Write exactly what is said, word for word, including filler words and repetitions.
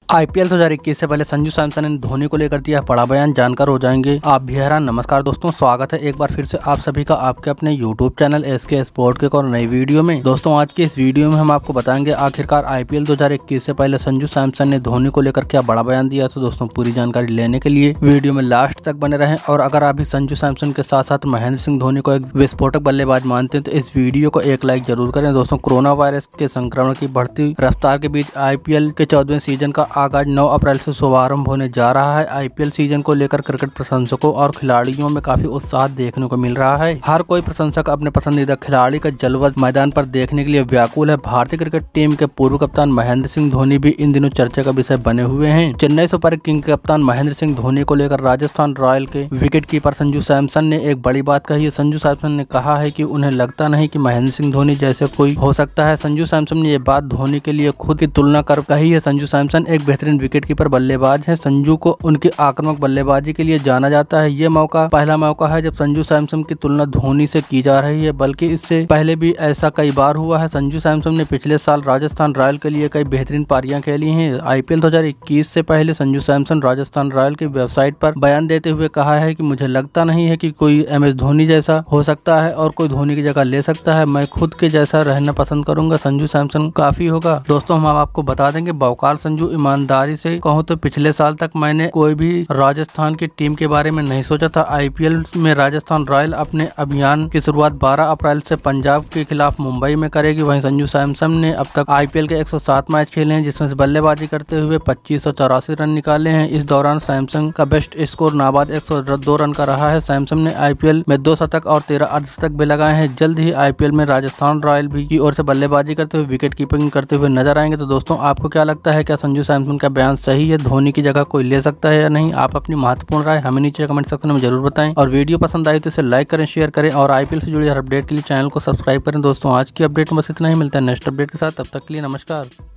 IPL दो हज़ार इक्कीस से पहले संजू सैमसन ने धोनी को लेकर दिया बड़ा बयान, जानकर हो जाएंगे आप भी हैरान। नमस्कार दोस्तों, स्वागत है एक बार फिर से आप सभी का आपके अपने यूट्यूब चैनल एसके स्पोर्ट के और नई वीडियो में। दोस्तों आज की इस वीडियो में हम आपको बताएंगे आखिरकार आईपीएल दो हज़ार इक्कीस से पहले संजू सैमसन ने धोनी को लेकर क्या बड़ा बयान दिया। तो दोस्तों पूरी जानकारी लेने के लिए वीडियो में लास्ट तक बने रहें, और अगर आप भी संजू सैमसन के साथ साथ महेंद्र सिंह धोनी को एक विस्फोटक बल्लेबाज मानते हैं तो इस वीडियो को एक लाइक जरूर करें। दोस्तों कोरोना वायरस के संक्रमण की बढ़ती रफ्तार के बीच आईपीएल के चौदहवें सीजन का आगाज नौ अप्रैल से शुभारंभ होने जा रहा है। आईपीएल सीजन को लेकर क्रिकेट प्रशंसकों और खिलाड़ियों में काफी उत्साह देखने को मिल रहा है। हर कोई प्रशंसक अपने पसंदीदा खिलाड़ी का जलवा मैदान पर देखने के लिए व्याकुल है। भारतीय क्रिकेट टीम के पूर्व कप्तान महेंद्र सिंह धोनी भी इन दिनों चर्चा का विषय बने हुए हैं। चेन्नई सुपर किंग के कप्तान महेंद्र सिंह धोनी को लेकर राजस्थान रॉयल के विकेट कीपर संजू सैमसन ने एक बड़ी बात कही है। संजू सैमसन ने कहा है कि उन्हें लगता नहीं कि महेंद्र सिंह धोनी जैसे कोई हो सकता है। संजू सैमसन ने ये बात धोनी के लिए खुद की तुलना कर कही है। संजू सैमसन एक बेहतरीन विकेट कीपर बल्लेबाज है। संजू को उनकी आक्रामक बल्लेबाजी के लिए जाना जाता है। ये मौका पहला मौका है जब संजू सैमसन की तुलना धोनी से की जा रही है, बल्कि इससे पहले भी ऐसा कई बार हुआ है। संजू सैमसन ने पिछले साल राजस्थान रॉयल के लिए कई बेहतरीन पारियां खेली हैं। आईपीएल दो हज़ार इक्कीस से पहले संजू सैमसन राजस्थान रॉयल की वेबसाइट पर बयान देते हुए कहा है कि मुझे लगता नहीं है कि कोई एम एस धोनी जैसा हो सकता है और कोई धोनी की जगह ले सकता है। मैं खुद के जैसा रहना पसंद करूंगा। संजू सैमसन काफी होगा। दोस्तों हम आपको बता देंगे बौकाल संजू, ईमानदारी से कहूँ तो पिछले साल तक मैंने कोई भी राजस्थान की टीम के बारे में नहीं सोचा था। आईपीएल में राजस्थान रॉयल अपने अभियान की शुरुआत बारह अप्रैल से पंजाब के खिलाफ मुंबई में करेगी। वहीं संजू सैमसन ने अब तक आईपीएल के एक सौ सात मैच खेले हैं, जिसमें से बल्लेबाजी करते हुए पच्चीस सौ चौरासी रन निकाले हैं। इस दौरान सैमसन का बेस्ट स्कोर नाबाद एक सौ दो रन का रहा है। सैमसन ने आईपीएल में दो शतक और तेरह अर्धशतक भी लगाए हैं। जल्द ही आईपीएल में राजस्थान रॉयल भी की ओर से बल्लेबाजी करते हुए विकेट कीपिंग करते हुए नजर आएंगे। तो दोस्तों आपको क्या लगता है, क्या संजू सैमसन का बयान सही है? धोनी की जगह कोई ले सकता है या नहीं? आप अपनी महत्वपूर्ण राय हमें नीचे कमेंट सेक्शन में जरूर बताएं, और वीडियो पसंद आई तो इसे लाइक करें, शेयर करें, और आईपीएल से जुड़ी हर अपडेट के लिए चैनल को सब्सक्राइब करें। दोस्तों आज की अपडेट में बस इतना ही, मिलता है नेक्स्ट अपडेट के साथ। तब तक के लिए नमस्कार।